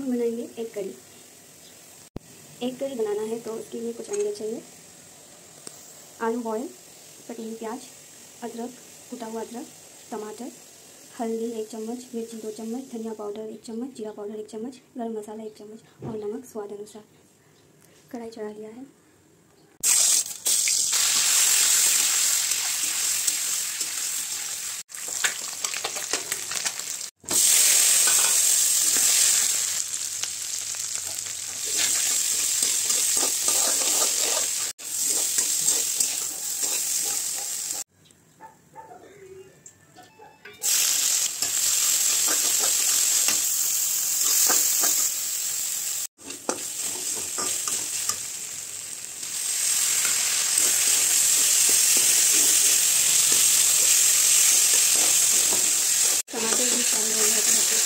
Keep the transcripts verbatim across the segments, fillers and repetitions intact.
हम बनाएंगे egg curry. Egg curry बनाना है तो उसके लिए कुछ अंडे चाहिए, आलू बॉयल, कटी हुई प्याज, अदरक, कुटा हुआ अदरक, टमाटर, हल्दी एक चम्मच, मिर्ची दो चम्मच, धनिया पाउडर एक चम्मच, जीरा पाउडर एक चम्मच, गरम मसाला एक चम्मच और नमक स्वाद अनुसार। कढ़ाई चढ़ा दिया है। टमाटर भी फ्राई हो गया है।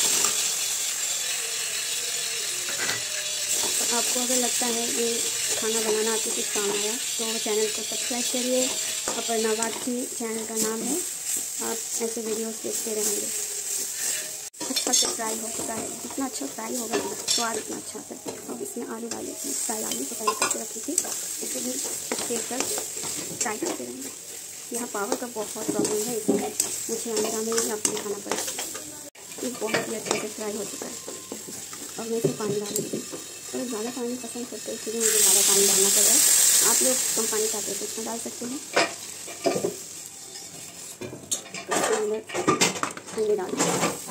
आपको अगर लगता है ये खाना बनाना आपके कुछ काम आया तो चैनल को सब्सक्राइब करिए। अपर्णा वाटकी चैनल का नाम है। आप ऐसे वीडियोस देखते रहेंगे। अच्छा से फ्राई हो चुका है। जितना अच्छा फ्राई होगा स्वाद इतना अच्छा आता है। अब इसमें आलू डाले, फ्राई आलू तो फ्राई करके रखी थी, इसे भी देख कर फ्राई करते रहेंगे। यहाँ पावर का बहुत प्रॉब्लम है, इसलिए मुझे अंदर में ही आपको दिखाना पड़ा। ये बहुत ही अच्छे से फ्राई हो चुका है। अब मैं इसे पानी डालूँगी। तो ज़्यादा पानी पसंद करते हैं इसलिए मुझे ज़्यादा पानी डालना पड़ रहा है। आप लोग कम पानी चाहते हैं तो इसमें डाल सकते हैं। अंदर अंडे डाल